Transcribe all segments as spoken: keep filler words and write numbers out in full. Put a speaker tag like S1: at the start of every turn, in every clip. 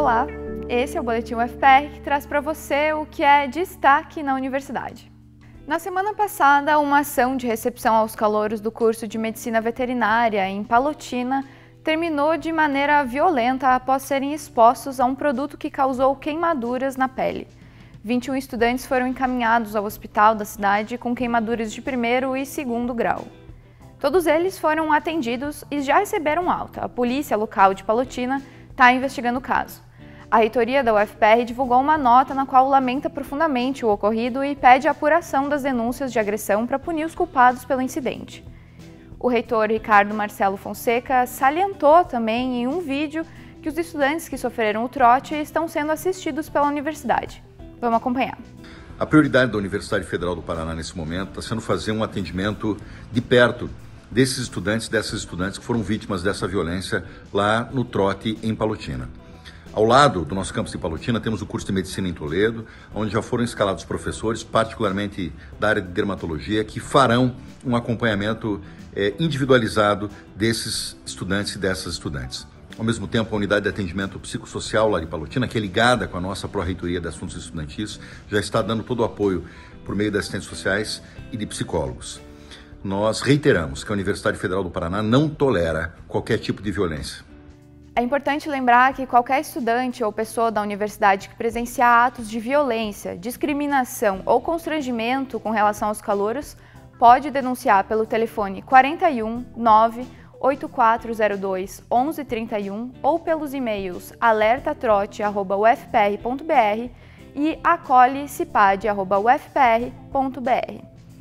S1: Olá, esse é o Boletim U F P R que traz para você o que é destaque na universidade. Na semana passada, uma ação de recepção aos calouros do curso de Medicina Veterinária em Palotina terminou de maneira violenta após serem expostos a um produto que causou queimaduras na pele. vinte e um estudantes foram encaminhados ao hospital da cidade com queimaduras de primeiro e segundo grau. Todos eles foram atendidos e já receberam alta. A polícia local de Palotina está investigando o caso. A reitoria da U F P R divulgou uma nota na qual lamenta profundamente o ocorrido e pede a apuração das denúncias de agressão para punir os culpados pelo incidente. O reitor Ricardo Marcelo Fonseca salientou também em um vídeo que os estudantes que sofreram o trote estão sendo assistidos pela universidade. Vamos acompanhar.
S2: A prioridade da Universidade Federal do Paraná nesse momento está sendo fazer um atendimento de perto desses estudantes, dessas estudantes que foram vítimas dessa violência lá no trote em Palotina. Ao lado do nosso campus de Palotina temos o curso de Medicina em Toledo, onde já foram escalados professores, particularmente da área de dermatologia, que farão um acompanhamento é, individualizado desses estudantes e dessas estudantes. Ao mesmo tempo, a unidade de atendimento psicossocial lá de Palotina, que é ligada com a nossa Pró-Reitoria de Assuntos Estudantis, já está dando todo o apoio por meio de assistentes sociais e de psicólogos. Nós reiteramos que a Universidade Federal do Paraná não tolera qualquer tipo de violência.
S1: É importante lembrar que qualquer estudante ou pessoa da universidade que presenciar atos de violência, discriminação ou constrangimento com relação aos calouros pode denunciar pelo telefone quarenta e um, nove, oito quatro zero dois, onze trinta e um ou pelos e-mails alertatrote arroba u f p r ponto b r e acolhe-cipad arroba u f p r ponto b r.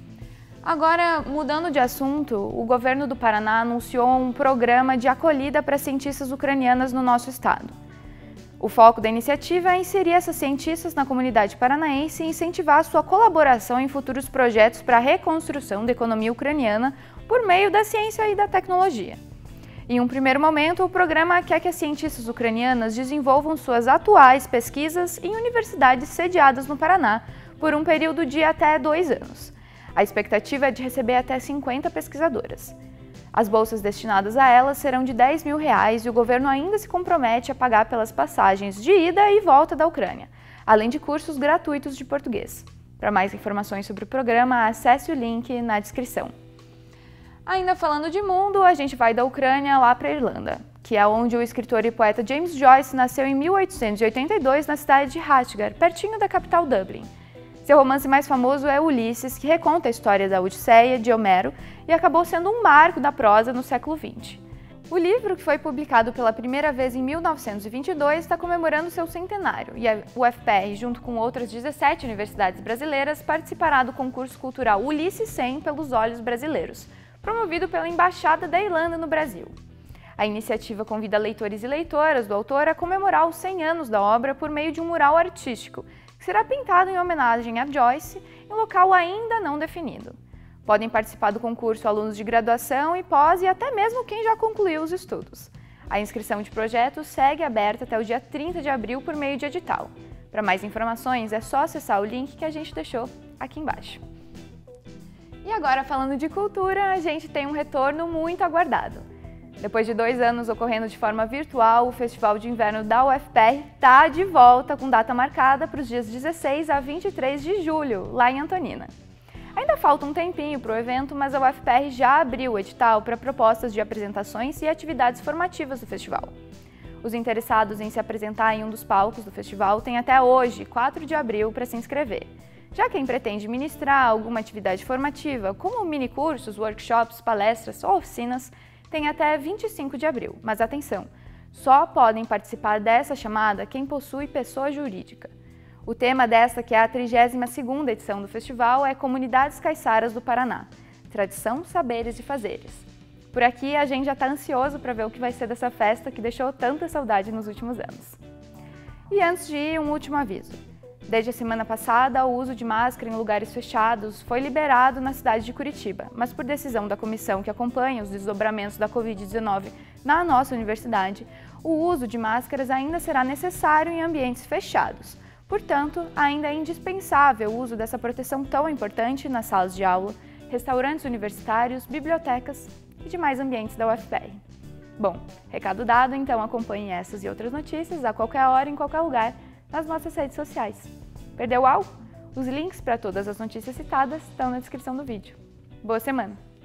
S1: Agora, mudando de assunto, o governo do Paraná anunciou um programa de acolhida para cientistas ucranianas no nosso estado. O foco da iniciativa é inserir essas cientistas na comunidade paranaense e incentivar a sua colaboração em futuros projetos para a reconstrução da economia ucraniana por meio da ciência e da tecnologia. Em um primeiro momento, o programa quer que as cientistas ucranianas desenvolvam suas atuais pesquisas em universidades sediadas no Paraná por um período de até dois anos. A expectativa é de receber até cinquenta pesquisadoras. As bolsas destinadas a elas serão de dez mil reais e o governo ainda se compromete a pagar pelas passagens de ida e volta da Ucrânia, além de cursos gratuitos de português. Para mais informações sobre o programa, acesse o link na descrição. Ainda falando de mundo, a gente vai da Ucrânia lá para a Irlanda, que é onde o escritor e poeta James Joyce nasceu em mil oitocentos e oitenta e dois na cidade de Rathgar, pertinho da capital Dublin. Seu romance mais famoso é Ulisses, que reconta a história da Odisseia de Homero e acabou sendo um marco da prosa no século vinte. O livro, que foi publicado pela primeira vez em mil novecentos e vinte e dois, está comemorando seu centenário e a U F P R, junto com outras dezessete universidades brasileiras, participará do concurso cultural Ulisses cem pelos Olhos Brasileiros, promovido pela Embaixada da Irlanda no Brasil. A iniciativa convida leitores e leitoras do autor a comemorar os cem anos da obra por meio de um mural artístico, que será pintado em homenagem a Joyce em um local ainda não definido. Podem participar do concurso alunos de graduação e pós e até mesmo quem já concluiu os estudos. A inscrição de projetos segue aberta até o dia trinta de abril por meio de edital. Para mais informações é só acessar o link que a gente deixou aqui embaixo. E agora, falando de cultura, a gente tem um retorno muito aguardado. Depois de dois anos ocorrendo de forma virtual, o Festival de Inverno da U F P R está de volta com data marcada para os dias dezesseis a vinte e três de julho, lá em Antonina. Ainda falta um tempinho para o evento, mas a U F P R já abriu o edital para propostas de apresentações e atividades formativas do festival. Os interessados em se apresentar em um dos palcos do festival têm até hoje, quatro de abril, para se inscrever. Já quem pretende ministrar alguma atividade formativa, como minicursos, workshops, palestras ou oficinas, tem até vinte e cinco de abril, mas atenção, só podem participar dessa chamada quem possui pessoa jurídica. O tema desta, que é a trigésima segunda edição do festival, é Comunidades Caiçaras do Paraná, Tradição, Saberes e Fazeres. Por aqui a gente já está ansioso para ver o que vai ser dessa festa que deixou tanta saudade nos últimos anos. E antes de ir, um último aviso. Desde a semana passada, o uso de máscara em lugares fechados foi liberado na cidade de Curitiba, mas por decisão da comissão que acompanha os desdobramentos da covid dezenove na nossa universidade, o uso de máscaras ainda será necessário em ambientes fechados. Portanto, ainda é indispensável o uso dessa proteção tão importante nas salas de aula, restaurantes universitários, bibliotecas e demais ambientes da U F P R. Bom, recado dado, então acompanhe essas e outras notícias a qualquer hora, em qualquer lugar, nas nossas redes sociais. Perdeu algo? Os links para todas as notícias citadas estão na descrição do vídeo. Boa semana!